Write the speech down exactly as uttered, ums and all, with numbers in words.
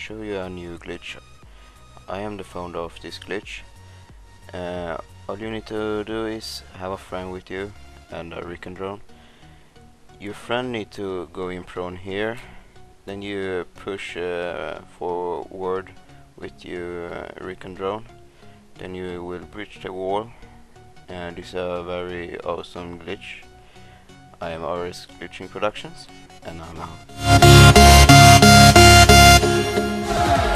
show you a new glitch. I am the founder of this glitch. Uh, all you need to do is have a friend with you and a Recon drone. Your friend need to go in prone here, then you push uh, forward with your uh, Recon drone, then you will breach the wall, and this is a very awesome glitch. I am R S Glitching Productions, and I'm out.